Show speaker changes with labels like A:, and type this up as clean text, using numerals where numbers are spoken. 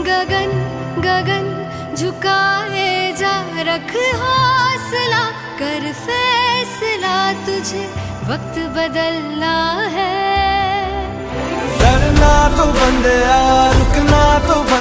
A: गगन गगन झुकाए जा, रख हौसला कर फैसला, तुझे वक्त बदलना है।